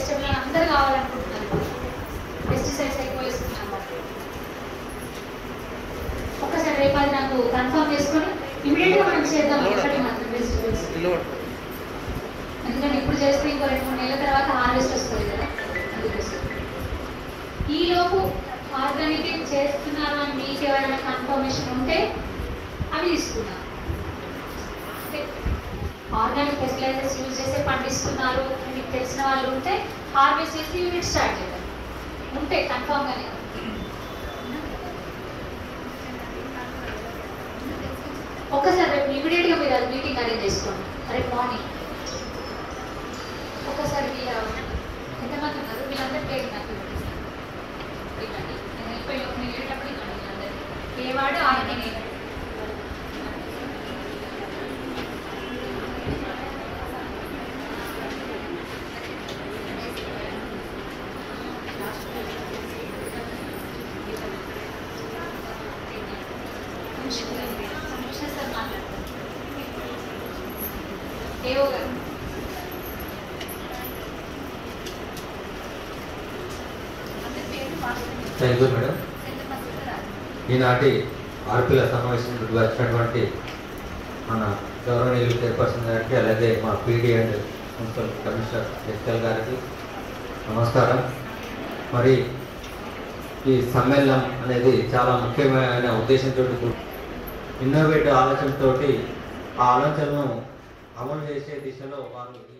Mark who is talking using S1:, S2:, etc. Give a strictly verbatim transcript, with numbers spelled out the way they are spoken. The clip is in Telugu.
S1: వెజిటబుల్ అందరూ కావాలనుకుంటున్నారు. పెస్టిసైడ్స్ ఎక్కువ వేస్తున్నారు. ఒక్కసారి రేపు అది నాకు కన్ఫర్మ్ చేసుకొని ఇమీడియట్గా మనం చేద్దాం. ఒకటి మాత్రం వెజిటబుల్స్, ఎందుకంటే ఇప్పుడు చేస్తే ఇంకో రెండు మూడు నెలల తర్వాత హార్వెస్ట్ వస్తుంది కదా. అందుకోసం ఈలోపు ఆర్గానిక్ చేస్తున్నారు అని మీకు ఎవరైనా కన్ఫర్మేషన్ ఉంటే అవి తీసుకున్నారు. ఆర్గానిక్ ఫెర్టిలైజర్స్ యూజ్ చేసి పండిస్తున్నారు మీకు తెలిసిన వాళ్ళు ఉంటే హార్వెస్ట్ చేసి యూనిట్ స్టార్ట్ చేద్దాం. ఉంటే కన్ఫర్మ్గానే ఒక్కసారి రేపు ఇమీడియట్గా మీరు అది మీటింగ్ అరేంజ్ చేసుకోండి. రేపు మార్నింగ్ ఒక్కసారి మీరు ఎంతమంది ఉన్నారు వీళ్ళందరూ పేరు నాకు ఇవ్వండి. నేను వెళ్ళిపోయి ఒక వెళ్ళేటప్పుడు ఇవ్వండి వీళ్ళందరూ ఏ వాడు ఆయన ఏవో గారు
S2: థ్యాంక్ యూ మేడం. ఈనాటి ఆర్పిల సమావేశం వచ్చినటువంటి మన గౌరవనీయులు చైర్పర్సన్ గారికి, అలాగే మా PD and municipal commissioner S L గారికి నమస్కారం. మరి ఈ సమ్మేళనం అనేది చాలా ముఖ్యమైన ఉద్దేశంతో ఇన్నోవేటివ్ ఆలోచనతో ఆ ఆలోచనను అమలు చేసే దిశలో వారు